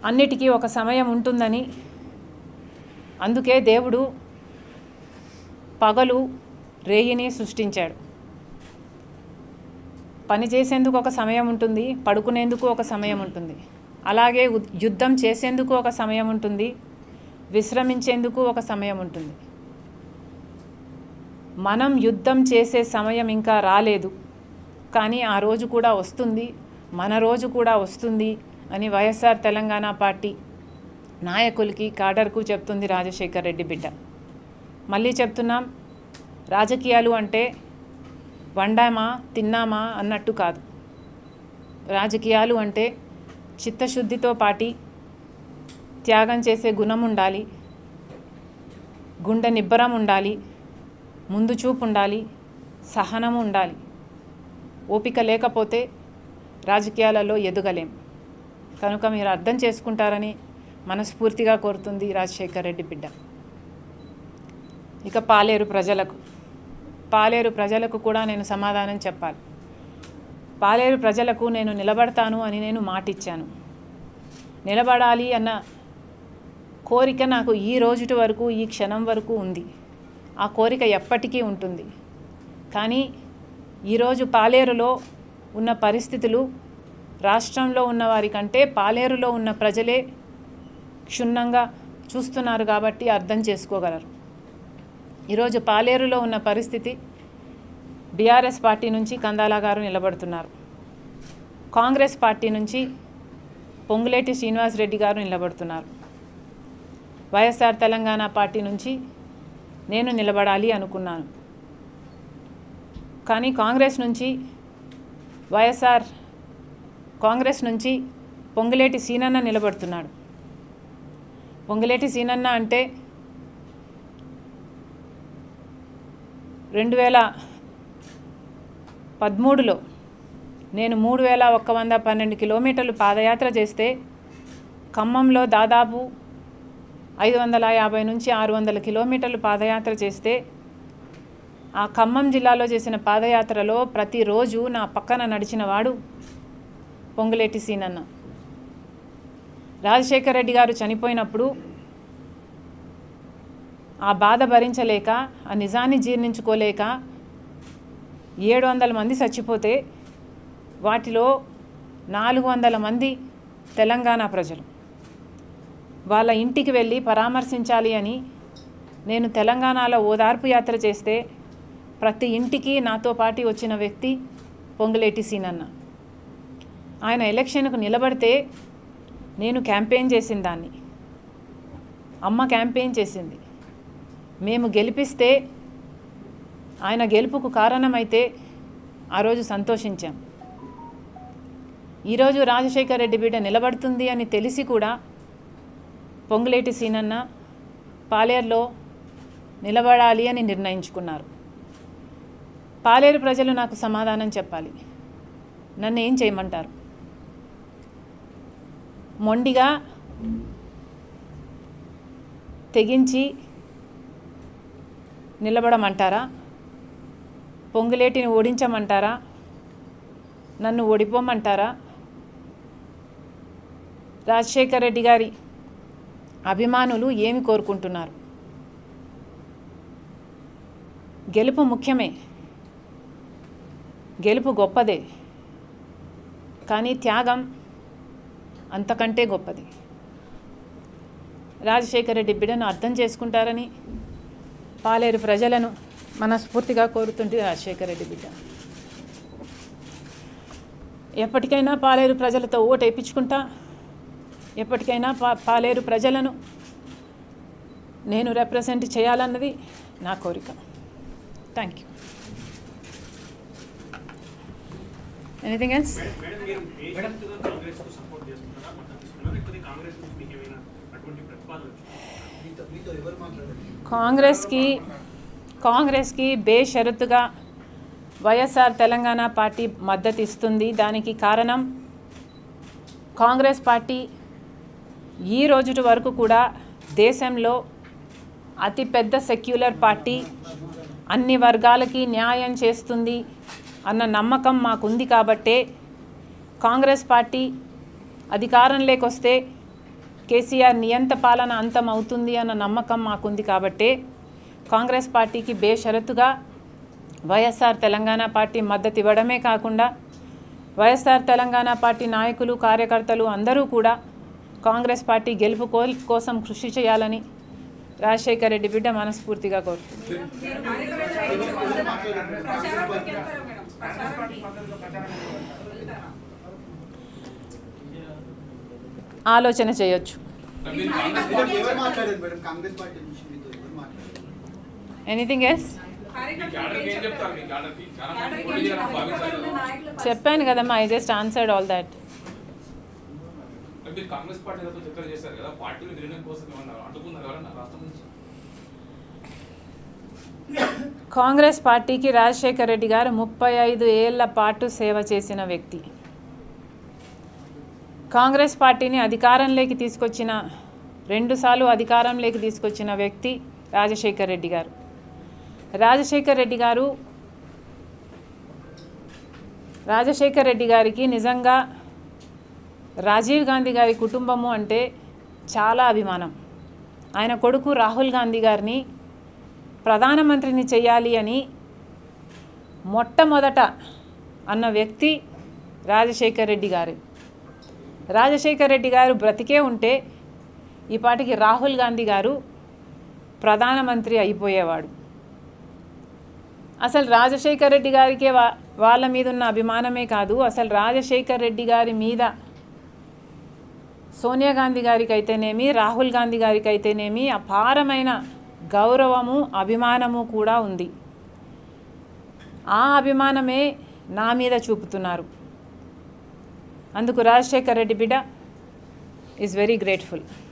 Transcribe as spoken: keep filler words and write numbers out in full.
అన్నిటికీ ఒక సమయం ఉంటుందని, అందుకే దేవుడు పగలు రేయిని సృష్టించాడు. పని చేసేందుకు ఒక సమయం ఉంటుంది, పడుకునేందుకు ఒక సమయం ఉంటుంది. అలాగే యుద్ధం చేసేందుకు ఒక సమయం ఉంటుంది, విశ్రమించేందుకు ఒక సమయం ఉంటుంది. మనం యుద్ధం చేసే సమయం ఇంకా రాలేదు, కానీ ఆ రోజు కూడా వస్తుంది, మన రోజు కూడా వస్తుంది అని వైఎస్ఆర్ తెలంగాణ పార్టీ నాయకులకి, కాడర్కు చెప్తుంది రాజశేఖర్ రెడ్డి బిడ్డ. మళ్ళీ చెప్తున్నాం, రాజకీయాలు అంటే వండామా తిన్నామా అన్నట్టు కాదు. రాజకీయాలు అంటే చిత్తశుద్ధితో పాటి త్యాగం చేసే గుణం ఉండాలి, గుండె నిబ్బరం ఉండాలి, ముందు చూపు ఉండాలి, సహనము ఉండాలి. ఓపిక లేకపోతే రాజకీయాలలో ఎదగలేం. కనుక మీరు అర్థం చేసుకుంటారని మనస్ఫూర్తిగా కోరుతుంది రాజశేఖర్ రెడ్డి బిడ్డ. ఇక పాలేరు ప్రజలకు పాలేరు ప్రజలకు కూడా నేను సమాధానం చెప్పాలి. పాలేరు ప్రజలకు నేను నిలబడతాను అని నేను మాటిచ్చాను. నిలబడాలి అన్న కోరిక నాకు ఈ రోజుటి వరకు, ఈ క్షణం వరకు ఉంది. ఆ కోరిక ఎప్పటికీ ఉంటుంది. కానీ ఈరోజు పాలేరులో ఉన్న పరిస్థితులు రాష్ట్రంలో ఉన్న వారి కంటే పాలేరులో ఉన్న ప్రజలే క్షుణ్ణంగా చూస్తున్నారు కాబట్టి అర్థం చేసుకోగలరు. ఈరోజు పాలేరులో ఉన్న పరిస్థితి, బీఆర్ఎస్ పార్టీ నుంచి కందాల గారు నిలబడుతున్నారు, కాంగ్రెస్ పార్టీ నుంచి పొంగులేటి శ్రీనివాస్ రెడ్డి గారు నిలబడుతున్నారు, వైఎస్ఆర్ తెలంగాణ పార్టీ నుంచి నేను నిలబడాలి అనుకున్నాను. కానీ కాంగ్రెస్ నుంచి వైఎస్ఆర్ కాంగ్రెస్ నుంచి పొంగులేటి సీనన్న నిలబడుతున్నాడు. పొంగులేటి సీనన్న అంటే రెండు వేల పదమూడులో నేను మూడు వేల ఒక్క వంద పన్నెండు కిలోమీటర్లు పాదయాత్ర చేస్తే ఖమ్మంలో దాదాపు ఐదు వందల యాభై నుంచి ఆరు వందల కిలోమీటర్లు పాదయాత్ర చేస్తే ఆ ఖమ్మం జిల్లాలో చేసిన పాదయాత్రలో ప్రతిరోజు నా పక్కన నడిచిన వాడు పొంగులేటి సీనన్న. రాజశేఖర్ రెడ్డి గారు చనిపోయినప్పుడు ఆ బాధ భరించలేక, ఆ నిజాన్ని జీర్ణించుకోలేక ఏడు వందల మంది చచ్చిపోతే వాటిలో నాలుగు వందల మంది తెలంగాణ ప్రజలు. వాళ్ళ ఇంటికి వెళ్ళి పరామర్శించాలి అని నేను తెలంగాణలో ఓదార్పు యాత్ర చేస్తే ప్రతి ఇంటికి నాతో పాటు వచ్చిన వ్యక్తి పొంగులేటి సీనన్న. ఆయన ఎలక్షన్కు నిలబడితే నేను క్యాంపెయిన్ చేసిన దాన్ని, అమ్మ క్యాంపెయిన్ చేసింది. మేము గెలిపిస్తే, ఆయన గెలుపుకు కారణమైతే ఆ రోజు సంతోషించాం. ఈరోజు రాజశేఖర్ రెడ్డి బిడ్డ నిలబడుతుంది అని తెలిసి కూడా పొంగులేటి సీనన్న పాలేరులో నిలబడాలి అని నిర్ణయించుకున్నారు. పాలేరు ప్రజలు నాకు సమాధానం చెప్పాలి. నన్ను ఏం చేయమంటారు? మొండిగా తెగించి నిలబడమంటారా? పొంగులేటిని ఓడించమంటారా? నన్ను ఓడిపోమంటారా? రాజశేఖర్ రెడ్డి గారి అభిమానులు ఏమి కోరుకుంటున్నారు? గెలుపు ముఖ్యమే, గెలుపు గొప్పదే, కానీ త్యాగం అంతకంటే గొప్పది. రాజశేఖర్ రెడ్డి బిడ్డను అర్థం చేసుకుంటారని పాలేరు ప్రజలను మనస్ఫూర్తిగా కోరుతుంటే రాజశేఖర్ రెడ్డి బిడ్డ ఎప్పటికైనా పాలేరు ప్రజలతో ఓటు వేయించుకుంటా, ఎప్పటికైనా పా పాలేరు ప్రజలను నేను రిప్రజెంట్ చేయాలన్నది నా కోరిక. Thank you. Anything else? కాంగ్రెస్కి కాంగ్రెస్కి బేషరతుగా వైఎస్ఆర్ తెలంగాణ పార్టీ మద్దతు ఇస్తుంది. దానికి కారణం, కాంగ్రెస్ పార్టీ ఈ రోజుటి వరకు కూడా దేశంలో అతిపెద్ద సెక్యులర్ పార్టీ, అన్ని వర్గాలకి న్యాయం చేస్తుంది అన్న నమ్మకం మాకుంది. కాబట్టే కాంగ్రెస్ పార్టీ అధికారంలోకి వస్తే కేసీఆర్ నియంత పాలన అంతం అవుతుంది అన్న నమ్మకం మాకుంది కాబట్టే కాంగ్రెస్ పార్టీకి బేషరతుగా వైఎస్ఆర్ తెలంగాణ పార్టీ మద్దతు ఇవ్వడమే కాకుండా వైఎస్ఆర్ తెలంగాణ పార్టీ నాయకులు కార్యకర్తలు అందరూ కూడా కాంగ్రెస్ పార్టీ గెలుపు కోసం కృషి చేయాలని రాజశేఖర్ రెడ్డి బిడ్డ మనస్ఫూర్తిగా కోరుతుంది. ఆలోచన చేయొచ్చు. Anything else? చెప్పాను కదమ్మా, I just answered all that. Congress పార్టీకి రాజశేఖర్ రెడ్డి గారు ముప్పై ఐదు ఏళ్ల పాటు సేవ చేసిన వ్యక్తి. కాంగ్రెస్ పార్టీని అధికారంలోకి తీసుకొచ్చిన రెండుసార్లు అధికారంలోకి తీసుకొచ్చిన వ్యక్తి రాజశేఖర్ రెడ్డి గారు. రాజశేఖర్ రెడ్డి గారు రాజశేఖర్ రెడ్డి గారికి నిజంగా రాజీవ్ గాంధీ గారి కుటుంబము అంటే చాలా అభిమానం. ఆయన కొడుకు రాహుల్ గాంధీ గారిని ప్రధానమంత్రిని చేయాలి అని మొట్టమొదట అన్న వ్యక్తి రాజశేఖర్ రెడ్డి గారు. రాజశేఖర్ రెడ్డి గారు బ్రతికే ఉంటే ఈ పాటికి రాహుల్ గాంధీ గారు ప్రధానమంత్రి అయిపోయేవాడు. అసలు రాజశేఖర్ రెడ్డి గారికే వా వాళ్ళ మీద ఉన్న అభిమానమే కాదు, అసలు రాజశేఖర్ రెడ్డి గారి మీద సోనియా గాంధీ గారికి అయితేనేమి, రాహుల్ గాంధీ గారికి అయితేనేమి అపారమైన గౌరవము అభిమానము కూడా ఉంది. ఆ అభిమానమే నా మీద చూపుతున్నారు. అందుకు రాజశేఖర్ రెడ్డి బిడ్డ ఈజ్ వెరీ గ్రేట్ఫుల్.